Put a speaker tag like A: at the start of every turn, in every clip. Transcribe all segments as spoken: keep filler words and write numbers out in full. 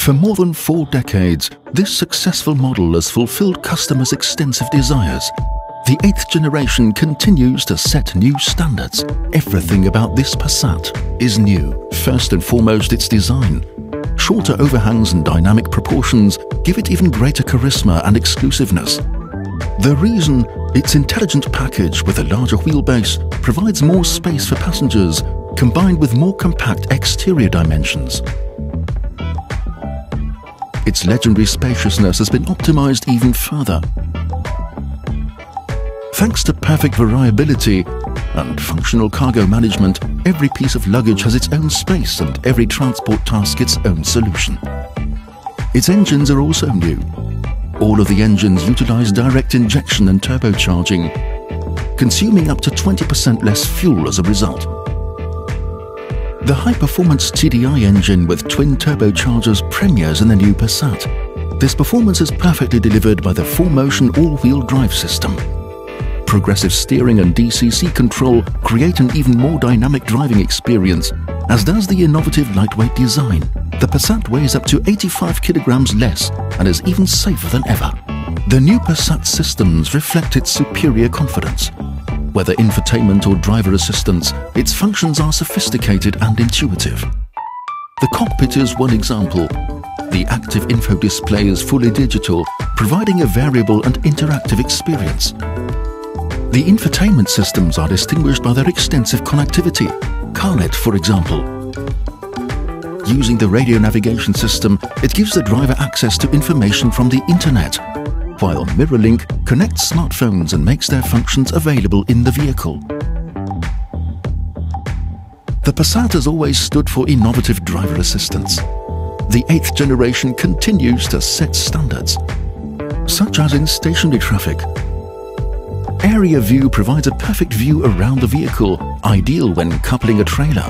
A: For more than four decades, this successful model has fulfilled customers' extensive desires. The eighth generation continues to set new standards. Everything about this Passat is new. First and foremost, its design. Shorter overhangs and dynamic proportions give it even greater charisma and exclusiveness. The reason, its intelligent package with a larger wheelbase provides more space for passengers, combined with more compact exterior dimensions. Its legendary spaciousness has been optimized even further. Thanks to perfect variability and functional cargo management, every piece of luggage has its own space and every transport task its own solution. Its engines are also new. All of the engines utilize direct injection and turbocharging, consuming up to twenty percent less fuel as a result. The high-performance T D I engine with twin turbochargers premieres in the new Passat. This performance is perfectly delivered by the four-motion all-wheel drive system. Progressive steering and D C C control create an even more dynamic driving experience, as does the innovative lightweight design. The Passat weighs up to eighty-five kilograms less and is even safer than ever. The new Passat systems reflect its superior confidence. Whether infotainment or driver assistance, its functions are sophisticated and intuitive. The cockpit is one example. The active info display is fully digital, providing a variable and interactive experience. The infotainment systems are distinguished by their extensive connectivity. CarNet, for example. Using the radio navigation system, it gives the driver access to information from the internet, while MirrorLink connects smartphones and makes their functions available in the vehicle. The Passat has always stood for innovative driver assistance. The eighth generation continues to set standards, such as in stationary traffic. Area View provides a perfect view around the vehicle, ideal when coupling a trailer.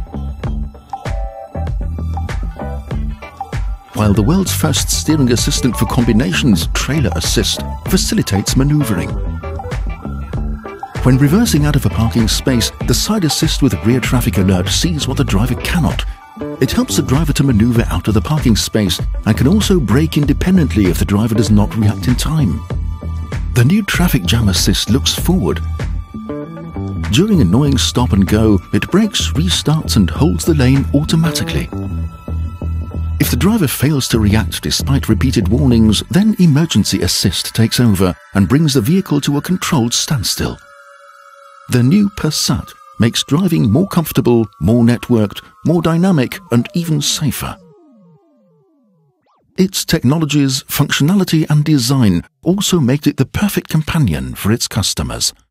A: While the world's first steering assistant for combinations, Trailer Assist, facilitates maneuvering. When reversing out of a parking space, the side assist with rear traffic alert sees what the driver cannot. It helps the driver to maneuver out of the parking space and can also brake independently if the driver does not react in time. The new Traffic Jam Assist looks forward. During annoying stop and go, it brakes, restarts and holds the lane automatically. If the driver fails to react despite repeated warnings, then Emergency Assist takes over and brings the vehicle to a controlled standstill. The new Passat makes driving more comfortable, more networked, more dynamic and even safer. Its technologies, functionality and design also make it the perfect companion for its customers.